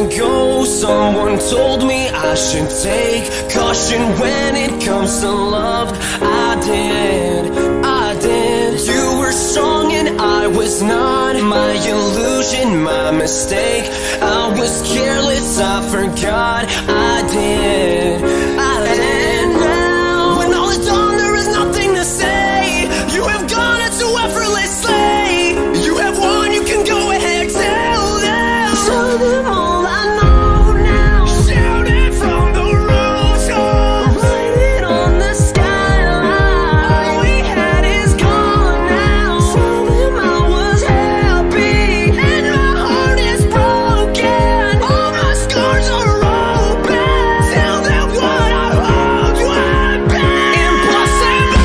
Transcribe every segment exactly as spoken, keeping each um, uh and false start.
ago, someone told me I should take caution when it comes to love. I did, I did. You were strong and I was not. My illusion, my mistake. I was careless, I forgot. I did, I did. Now, when all is done, there is nothing to say. You have gone into effortlessly. You have won, you can go ahead, tell them. Tell them all I know now. Shout it from the rooftops. Write it on the skyline. All we had is gone now. Tell them I was happy and my heart is broken. All my scars are open. Tell them what I hold you have been. Impossible,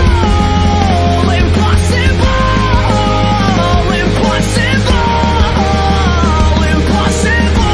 impossible, impossible, impossible.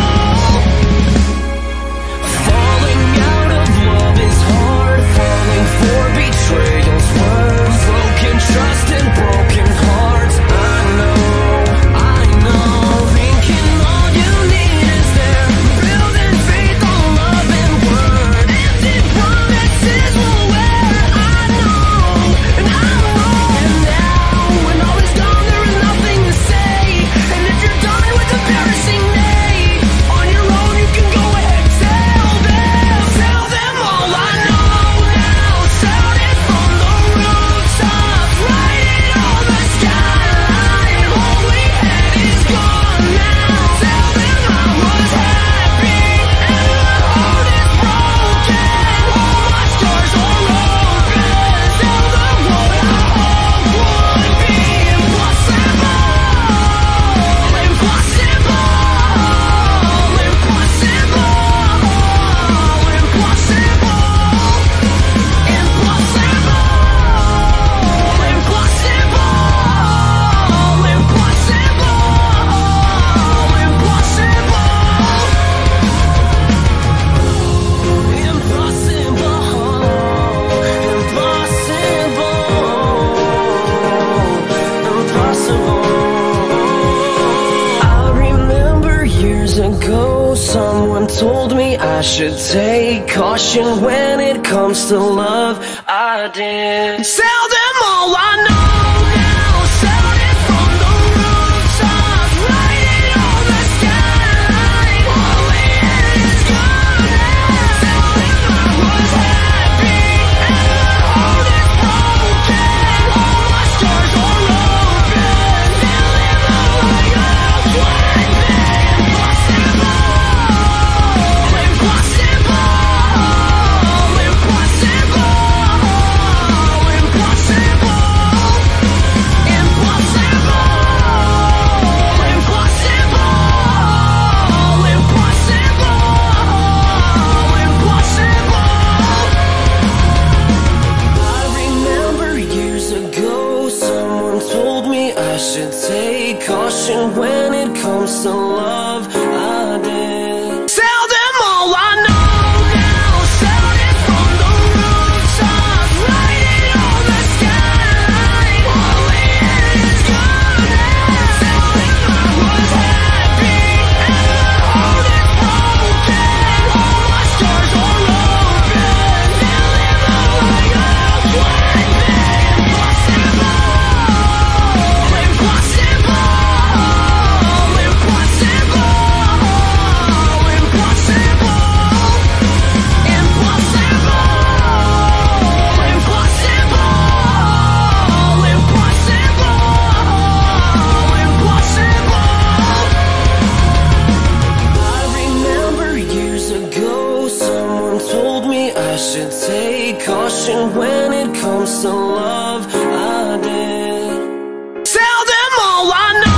Falling out of love is hard. Falling for betrayal's worse. Broken trust and broken hearts. I know, I know. Thinking all you need is there. Building faith on love and word. Empty promises will wear. I know, and I know. And now, when all is gone, there is nothing to say. And if you're done with embarrassing me, on your own you can go ahead, tell them. Tell them all I know now. Shout it from the rooftops. Write it on the skyline. All we had is gone now. Tell them I was happy and my heart is broken. All my scars are open. Tell them what I hope would be impossible. Impossible. Impossible. Impossible. I remember years ago, someone told me I should take caution when it comes to love. I did. Tell them all I know now. Shout it from the rooftops. Write it on the skyline. All we had is gone now. Tell them I was happy and my heart is broken. All my scars are open. Tell them all I hope would be impossible. Impossible. Impossible. Impossible. I should take caution when it comes to love. I did. Tell them all I know now. Shout it from the rooftops. Write it on the skyline. All we had is gone now. Tell them I was happy and my heart is broken. All my scars are open. Tell them all I hope would be impossible. I should take caution when it comes to love. I did. Tell them all I know.